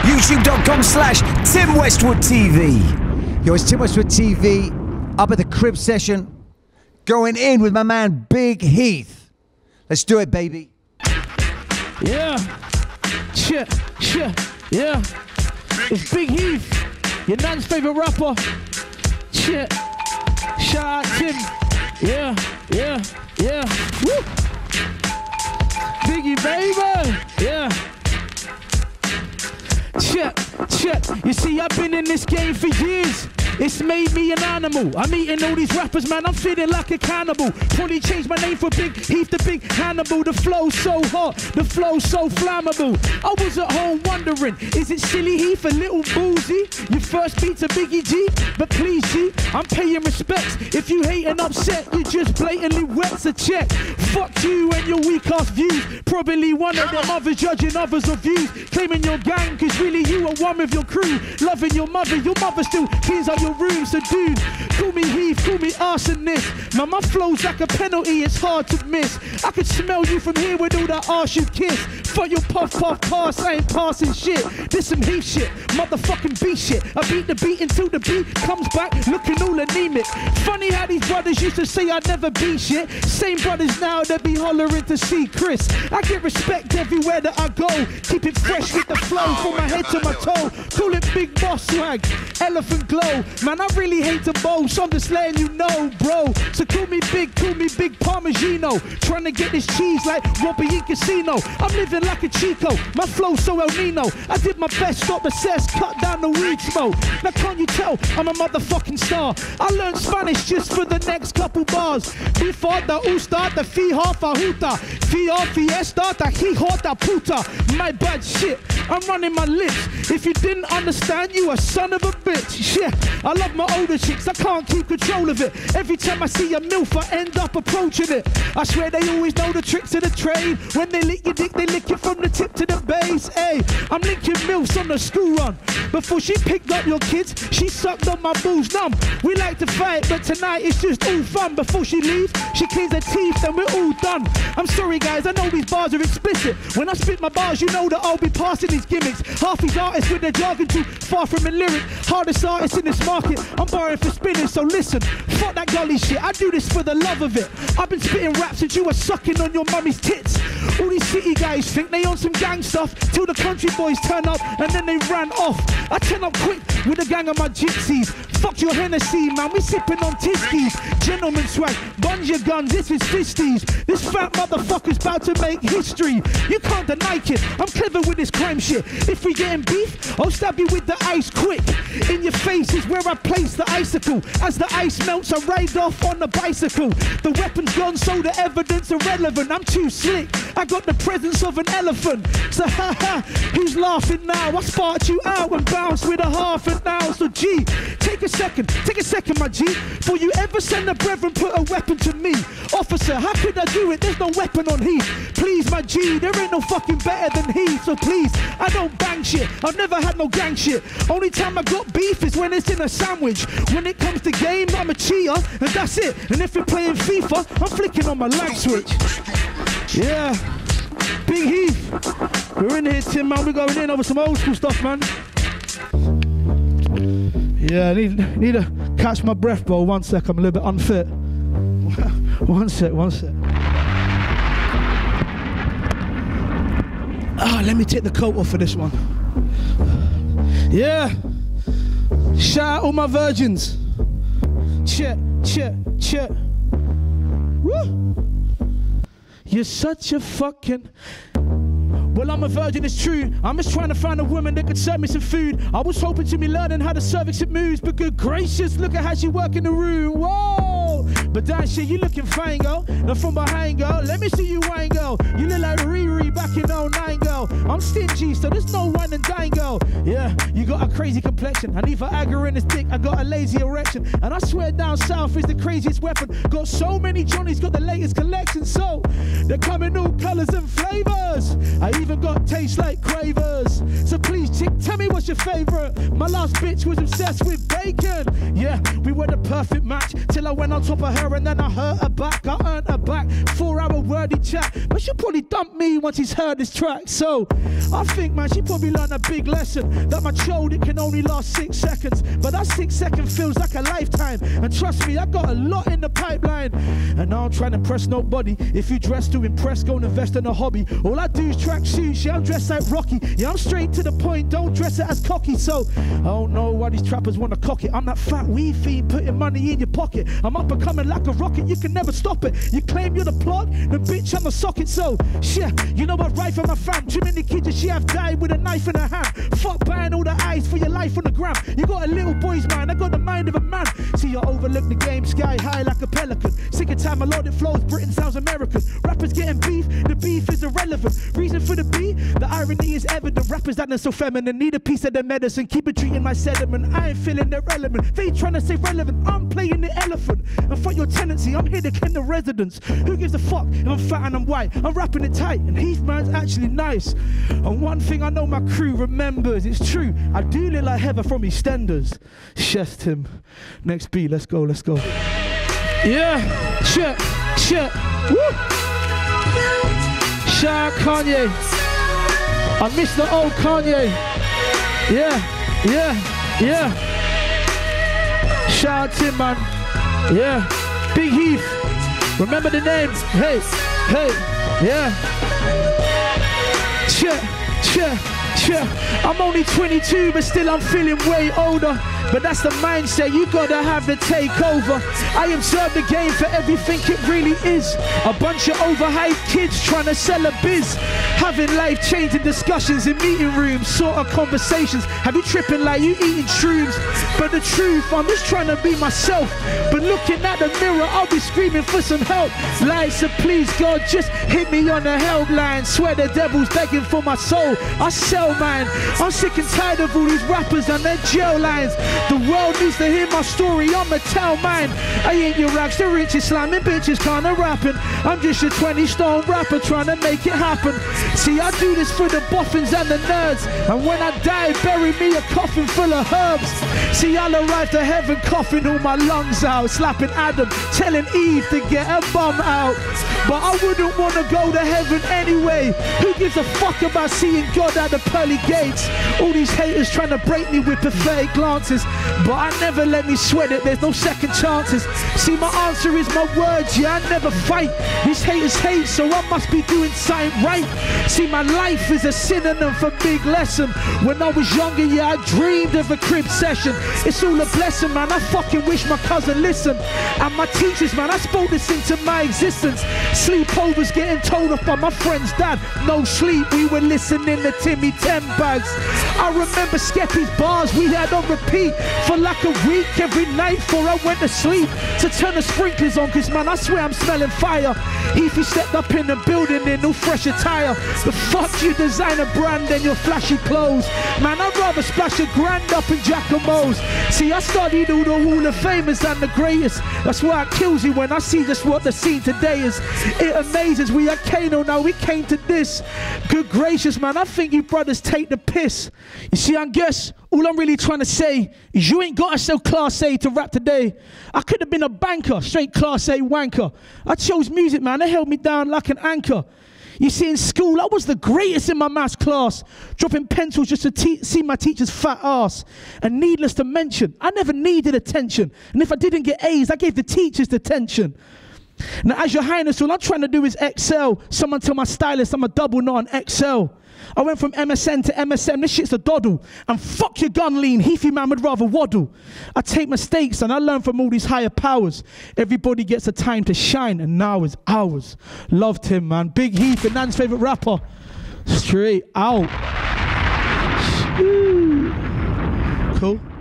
YouTube.com/Tim Westwood TV. Yo, it's Tim Westwood TV, up at the crib session, going in with my man Big Heath. Let's do it, baby. Yeah, yeah. It's Big Heath, your nan's favorite rapper. Shout out Tim. Yeah. Woo. Biggie, baby. Yeah. Check. You see, I've been in this game for years. It's made me an animal. I'm eating all these rappers, man. I'm feeling like a cannibal. Probably changed my name for Big Heath to Big Hannibal. The flow's so hot, the flow's so flammable. I was at home wondering, is it Silly Heath, a little boozy? Your first beat to Biggie G, but please G, I'm paying respects. If you hate and upset, you just blatantly wets a check. Fuck you and your weak ass views. Probably one of them others judging others' of views. Claiming your gang, cause really you are one with your crew. Loving your mother still cleans out your room. So dude, call me Heath, call me arsonist. Man, my flow's like a penalty, it's hard to miss. I could smell you from here with all that arse you kiss. Fuck your puff pass, I ain't passing shit. This some Heath shit, motherfucking beat shit. I beat the beat until the beat comes back looking all anemic. Funny how these brothers used to say I'd never beat shit. Same brothers now that be hollering to see Chris. I get respect everywhere that I go. Keep it fresh with the flow from my head to my toe. Call it Big Boss swag, elephant glow. Man, I really hate to boast, I'm just letting you know, bro. So call me Big Parmigiano. Trying to get this cheese like Robbie in Casino. I'm living like a Chico, my flow so El Nino. I did my best, stop the cess, cut down the weed smoke. Now can't you tell, I'm a motherfucking star. I learned Spanish just for the next couple bars. Before the usta, the fija fajuta. Fia fiesta, the hijota puta. My bad shit, I'm running my lips. If you didn't understand, you a son of a bitch. Yeah, I love my older chicks, I can't keep control of it. Every time I see a MILF, I end up approaching it. I swear they always know the tricks of the trade. When they lick your dick, they lick it from the tip to the base. Hey, I'm linking MILFs on the school run. Before she picked up your kids, she sucked on my balls numb. We like to fight, but tonight it's just all fun. Before she leaves, she cleans her teeth and we're all done. I'm sorry guys, I know these bars are explicit. When I spit my bars, you know that I'll be passing these gimmicks. Half these artists with their jargon too far from a lyric. Hardest artists in this market, I'm borrowing for spinning, so listen. Fuck that gully shit, I do this for the love of it. I've been spitting raps since you were sucking on your mummy's tits. All these city guys think they on some gang stuff, till the country boys turn up and then they ran off. I turn up quick with a gang of my gypsies. Fuck your Hennessy, man, we sipping on Tiskies. Gentleman swag, bunge your guns, this is fisties. This fat motherfucker's about to make history. You can't deny it, I'm clever with this crime shit. If we getting beef, I'll stab you with the ice quick. In your face is where I place the icicle. As the ice melts, I ride off on the bicycle. The weapon's gone, so the evidence irrelevant. I'm too slick, I got the presence of an elephant. So haha, who's laughing now? I sparked you out and bounced with a half an hour. So G, take a second, my G. Before you ever send a brethren, put a weapon to me. Officer, how could I do it? There's no weapon on Heath. Please, my G, there ain't no fucking better than Heath. So please, I don't bang shit. I've never had no gang shit. Only time I got beef is when it's in a sandwich. When it comes to game, I'm a cheater, and that's it. And if we're playing FIFA, I'm flicking on my light switch. Yeah, Big Heath. We're in here, Tim, man. We're going in over some old school stuff, man. Yeah, I need to catch my breath, bro. 1 sec, I'm a little bit unfit. One sec. Let me take the coat off for this one. Yeah. Shout out all my virgins. Check. Woo. You're such a fucking... Well, I'm a virgin, it's true. I'm just trying to find a woman that could serve me some food. I was hoping to be learning how the cervix it moves, but good gracious, look at how she work in the room. Whoa! But that shit, you looking fine, girl. Now from behind, girl, let me see you wine, girl. You look like Riri back in 09, girl. I'm stingy, so there's no wine and dine, girl. Yeah, you got a crazy complexion. I need Viagra in this dick, I got a lazy erection. And I swear down south is the craziest weapon. Got so many Johnnies, got the latest collection. So, they're coming all colors and flavors. I even got taste like Quavers. So please chick Tell me what's your favorite? My last bitch was obsessed with bacon. Yeah, we were the perfect match till I went on top of her and then I hurt her back. I earned her back, 4-hour wordy chat, but she'll probably dump me once he's heard this track. So I think, man, she probably learned a big lesson that my chode, it can only last 6 seconds, but that 6 seconds feels like a lifetime. And trust me, I got a lot in the pipeline, and now I'm trying to impress nobody. If you dress to impress, go and invest in a hobby. All I do is track shoes, yeah, I'm dressed like Rocky. Yeah, I'm straight to the point, don't dress it as cocky. So I don't know why these trappers want to cock it. I'm that fat weed fiend putting money in your pocket. I'm up and coming like a rocket, you can never stop it. You claim you're the plot, the bitch I'm a socket. So yeah, you know I ride for my fam. Too many kids that she have died with a knife in her hand. Fuck buying all the eyes for your life on the gram. You got a little boy's mind, I got the mind of a man. See, you overlook the game sky high like a pelican. Sick of time, melodic flows, Britain sounds American. Rappers getting beef, the beef is irrelevant. Reason for the beat, the irony is evident. Rappers that are so feminine, need a piece of their medicine. Keep it treating my sediment, I ain't feeling irrelevant. They trying to say relevant, I'm playing the elephant. And for your tenancy, I'm here to ken the residents. Who gives a fuck if I'm fat and I'm white? I'm rapping it tight, and Heath man's actually nice. And one thing I know my crew remembers, it's true, I do look like Heather from EastEnders. Chef Tim, next beat, let's go, let's go. Yeah, shit, woo! Shout out Kanye. I miss the old Kanye. Yeah. Shout out Tim, man. Yeah, Big Heath. Remember the names. Hey, yeah. I'm only 22, but still I'm feeling way older. But that's the mindset, you gotta have the takeover. I observe the game for everything it really is. A bunch of overhyped kids trying to sell a biz. Having life-changing discussions in meeting rooms, sort of conversations. Have you tripping like you eating shrooms? But the truth, I'm just trying to be myself. But looking at the mirror, I'll be screaming for some help. Like, so please God, just hit me on the helpline. Swear the devil's begging for my soul. I sell mine. I'm sick and tired of all these rappers and their jail lines. The world needs to hear my story, I'ma tell mine. I ain't your rags, the richest slamming bitches kinda rapping. I'm just a 20-stone rapper trying to make it happen. See, I do this for the boffins and the nerds. And when I die, bury me a coffin full of herbs. See, I'll arrive to heaven coughing all my lungs out, slapping Adam, telling Eve to get her bum out. But I wouldn't want to go to heaven anyway. Who gives a fuck about seeing God at the pearly gates? All these haters trying to break me with pathetic glances, but I never let me sweat it, there's no second chances. See, my answer is my words, yeah, I never fight. These haters hate, so I must be doing something right. See, my life is a synonym for big lesson. When I was younger, yeah, I dreamed of a crib session. It's all a blessing, man, I fucking wish my cousin listened. And my teachers, man, I spoke this into my existence. Sleepovers getting told off by my friend's dad. No sleep, we were listening to Timmy 10 bags. I remember Skeppy's bars we had on repeat for like a week every night before I went to sleep. To turn the sprinklers on, cause man, I swear I'm smelling fire. Heathy stepped up in the building in no fresh attire. But fuck you, designer brand and your flashy clothes. Man, I'd rather splash a grand up in Giacomo's. See, I studied all the Hall of Famers and the greatest. That's why it kills you when I see just what the scene today is. It amazes, we had Kano, now we came to this. Good gracious, man, I think you brothers take the piss. You see, I guess all I'm really trying to say is you ain't gotta sell Class A to rap today. I could have been a banker, straight Class A wanker. I chose music, man, it held me down like an anchor. You see, in school, I was the greatest in my maths class, dropping pencils just to see my teacher's fat ass. And needless to mention, I never needed attention. And if I didn't get A's, I gave the teachers detention. Now, as your highness, all I'm trying to do is excel. Someone tell my stylist I'm a double, not an XL. I went from MSN to MSM, this shit's a doddle. And fuck your gun lean, Heathy man would rather waddle. I take mistakes and I learn from all these higher powers. Everybody gets a time to shine and now is ours. Loved him, man. Big Heath and Nan's favourite rapper. Straight out. Cool.